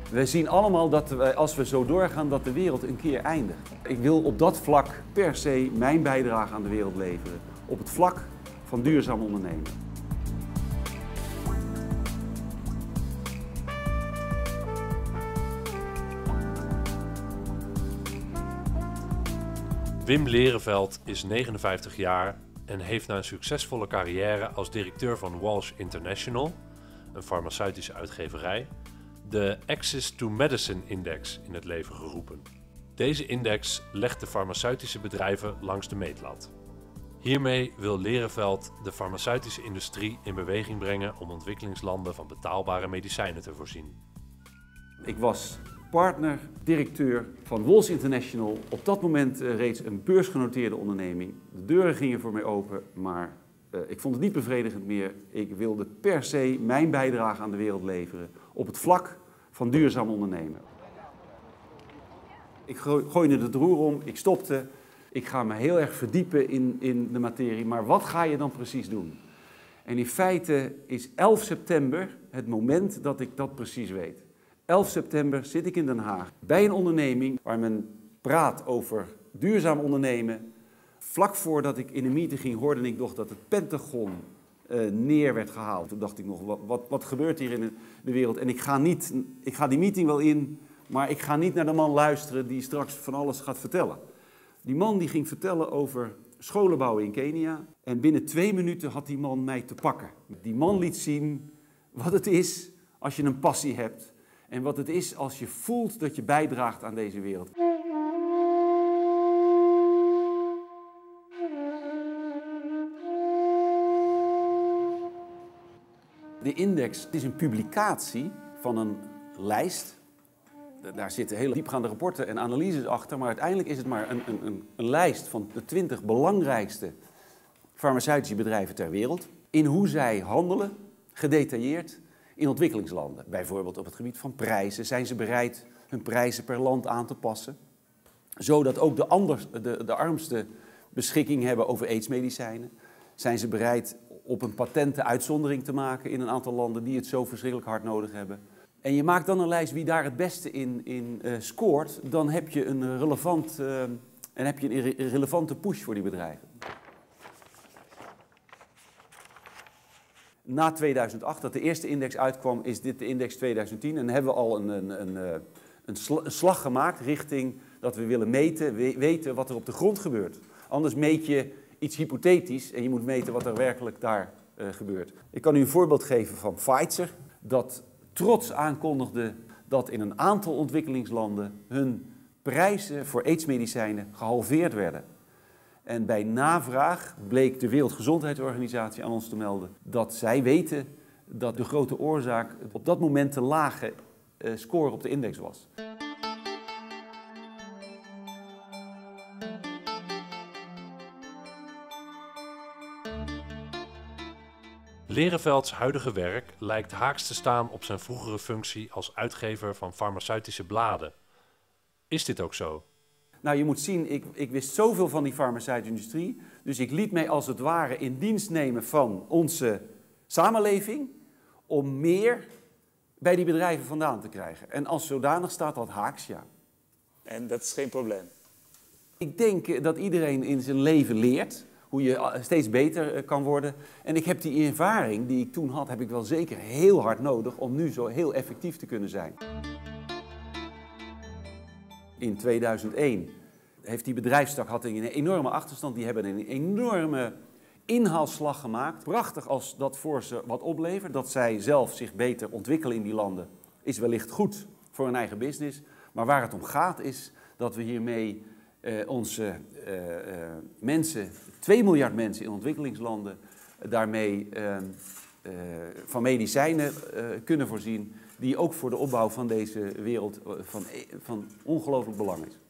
We zien allemaal dat als we zo doorgaan, dat de wereld een keer eindigt. Ik wil op dat vlak per se mijn bijdrage aan de wereld leveren. Op het vlak van duurzaam ondernemen. Wim Lereveld is 59 jaar en heeft na een succesvolle carrière als directeur van Walsh International, een farmaceutische uitgeverij, de Access to Medicine Index in het leven geroepen. Deze index legt de farmaceutische bedrijven langs de meetlat. Hiermee wil Lereveld de farmaceutische industrie in beweging brengen om ontwikkelingslanden van betaalbare medicijnen te voorzien. Ik was partner, directeur van Walsh International. Op dat moment reeds een beursgenoteerde onderneming. De deuren gingen voor mij open, maar ik vond het niet bevredigend meer. Ik wilde per se mijn bijdrage aan de wereld leveren op het vlak van duurzaam ondernemen. Ik gooide het roer om, ik stopte. Ik ga me heel erg verdiepen in de materie, maar wat ga je dan precies doen? En in feite is 11 september het moment dat ik dat precies weet. 11 september zit ik in Den Haag bij een onderneming waar men praat over duurzaam ondernemen. Vlak voordat ik in een meeting ging, hoorde ik nog dat het Pentagon neer werd gehaald. Toen dacht ik nog, wat gebeurt hier in de wereld? En ik ga die meeting wel in, maar ik ga niet naar de man luisteren die straks van alles gaat vertellen. Die man die ging vertellen over scholen bouwen in Kenia. En binnen 2 minuten had die man mij te pakken. Die man liet zien wat het is als je een passie hebt. En wat het is als je voelt dat je bijdraagt aan deze wereld. De index is een publicatie van een lijst. Daar zitten hele diepgaande rapporten en analyses achter, maar uiteindelijk is het maar een lijst van de 20 belangrijkste farmaceutische bedrijven ter wereld. In hoe zij handelen, gedetailleerd, in ontwikkelingslanden. Bijvoorbeeld op het gebied van prijzen. Zijn ze bereid hun prijzen per land aan te passen? Zodat ook de armste beschikking hebben over aidsmedicijnen. Zijn ze bereid op een patenten uitzondering te maken in een aantal landen die het zo verschrikkelijk hard nodig hebben? En je maakt dan een lijst wie daar het beste in scoort. Dan heb je een relevante push voor die bedrijven. Na 2008, dat de eerste index uitkwam, is dit de index 2010. En hebben we al een slag gemaakt richting dat we willen weten wat er op de grond gebeurt. Anders meet je iets hypothetisch en je moet meten wat er werkelijk daar gebeurt. Ik kan u een voorbeeld geven van Pfizer, dat trots aankondigde dat in een aantal ontwikkelingslanden hun prijzen voor aidsmedicijnen gehalveerd werden. En bij navraag bleek de Wereldgezondheidsorganisatie aan ons te melden dat zij weten dat de grote oorzaak op dat moment te lage score op de index was. Lerevelds huidige werk lijkt haaks te staan op zijn vroegere functie als uitgever van farmaceutische bladen. Is dit ook zo? Nou, je moet zien, ik wist zoveel van die farmaceutische industrie, dus ik liet mij als het ware in dienst nemen van onze samenleving om meer bij die bedrijven vandaan te krijgen. En als zodanig staat dat haaks, ja. En dat is geen probleem? Ik denk dat iedereen in zijn leven leert hoe je steeds beter kan worden. En ik heb die ervaring die ik toen had, heb ik wel zeker heel hard nodig om nu zo heel effectief te kunnen zijn. In 2001 heeft die bedrijfstak had een enorme achterstand. Die hebben een enorme inhaalslag gemaakt. Prachtig als dat voor ze wat oplevert. Dat zij zelf zich beter ontwikkelen in die landen is wellicht goed voor hun eigen business. Maar waar het om gaat is dat we hiermee onze mensen, 2 miljard mensen in ontwikkelingslanden, daarmee van medicijnen kunnen voorzien die ook voor de opbouw van deze wereld van ongelooflijk belang is.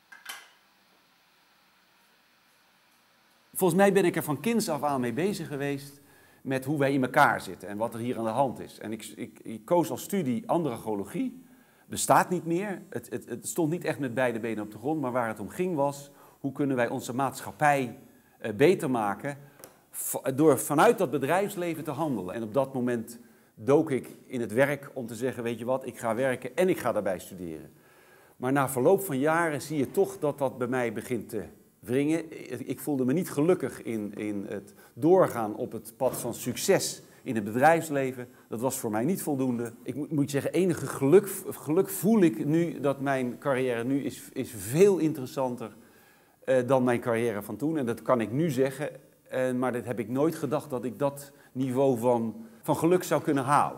Volgens mij ben ik er van kinds af aan mee bezig geweest met hoe wij in elkaar zitten en wat er hier aan de hand is. En ik koos als studie andragologie. Bestaat niet meer. Het stond niet echt met beide benen op de grond, maar waar het om ging was, hoe kunnen wij onze maatschappij beter maken door vanuit dat bedrijfsleven te handelen. En op dat moment dook ik in het werk om te zeggen, weet je wat, ik ga werken en ik ga daarbij studeren. Maar na verloop van jaren zie je toch dat dat bij mij begint te wringen. Ik voelde me niet gelukkig in het doorgaan op het pad van succes in het bedrijfsleven. Dat was voor mij niet voldoende. Ik moet zeggen, enige geluk voel ik nu dat mijn carrière nu is veel interessanter dan mijn carrière van toen. En dat kan ik nu zeggen, maar dat heb ik nooit gedacht dat ik dat niveau van geluk zou kunnen halen.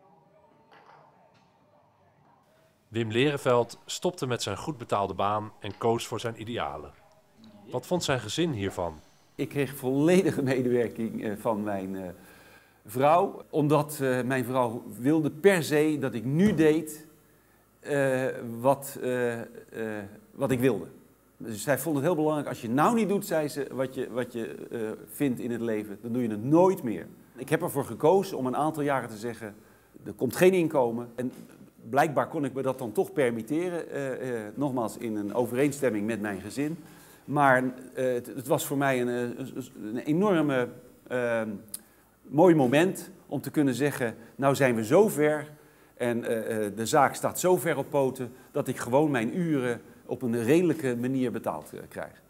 Wim Lereveld stopte met zijn goed betaalde baan en koos voor zijn idealen. Wat vond zijn gezin hiervan? Ik kreeg volledige medewerking van mijn vrouw, omdat mijn vrouw wilde per se dat ik nu deed wat ik wilde. Dus zij vond het heel belangrijk, als je nou niet doet, zei ze, wat je vindt in het leven, dan doe je het nooit meer. Ik heb ervoor gekozen om een aantal jaren te zeggen, er komt geen inkomen. En blijkbaar kon ik me dat dan toch permitteren, nogmaals in een overeenstemming met mijn gezin. Maar het was voor mij een enorme mooi moment om te kunnen zeggen, nou zijn we zo ver en de zaak staat zo ver op poten dat ik gewoon mijn uren op een redelijke manier betaald krijg.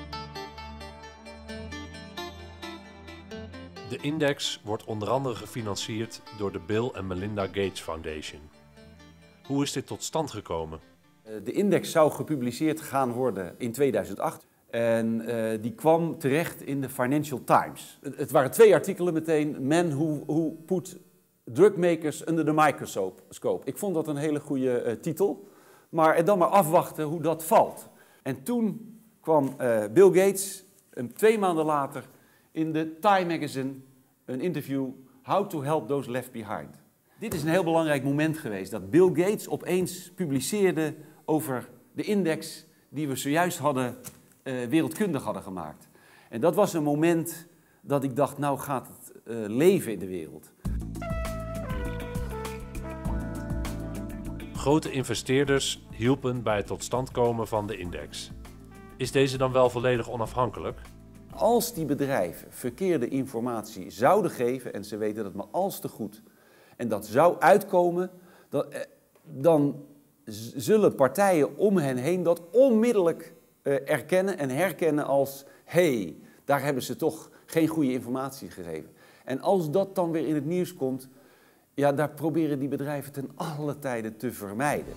De index wordt onder andere gefinancierd door de Bill and Melinda Gates Foundation. Hoe is dit tot stand gekomen? De index zou gepubliceerd gaan worden in 2008 en die kwam terecht in de Financial Times. Het waren 2 artikelen meteen, Men Who Put Drugmakers Under the Microscope. Ik vond dat een hele goede titel, maar dan maar afwachten hoe dat valt. En toen kwam Bill Gates 2 maanden later in de Time Magazine een interview, How to Help Those Left Behind. Dit is een heel belangrijk moment geweest, dat Bill Gates opeens publiceerde over de index die we zojuist wereldkundig hadden gemaakt. En dat was een moment dat ik dacht, nou gaat het leven in de wereld. Grote investeerders hielpen bij het tot stand komen van de index. Is deze dan wel volledig onafhankelijk? Als die bedrijven verkeerde informatie zouden geven, en ze weten dat maar als te goed, en dat zou uitkomen, dan zullen partijen om hen heen dat onmiddellijk erkennen en herkennen als, hé, daar hebben ze toch geen goede informatie gegeven. En als dat dan weer in het nieuws komt, ja, daar proberen die bedrijven ten alle tijden te vermijden.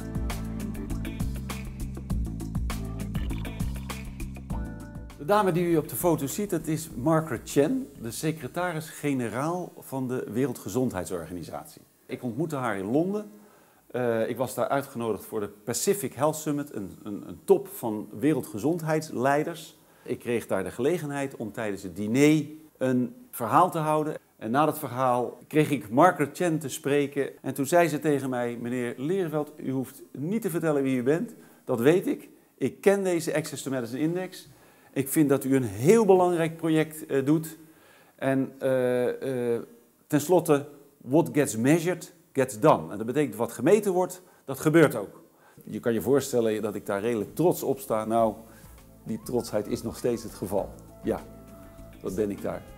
De dame die u op de foto ziet, dat is Margaret Chan, de secretaris-generaal van de Wereldgezondheidsorganisatie. Ik ontmoette haar in Londen. Ik was daar uitgenodigd voor de Pacific Health Summit, een top van wereldgezondheidsleiders. Ik kreeg daar de gelegenheid om tijdens het diner een verhaal te houden. En na dat verhaal kreeg ik Margaret Chan te spreken. En toen zei ze tegen mij, meneer Lereveld, u hoeft niet te vertellen wie u bent. Dat weet ik. Ik ken deze Access to Medicine Index. Ik vind dat u een heel belangrijk project doet. En tenslotte, what gets measured, gets done. En dat betekent wat gemeten wordt, dat gebeurt ook. Je kan je voorstellen dat ik daar redelijk trots op sta. Nou, die trotsheid is nog steeds het geval. Ja, dat ben ik daar.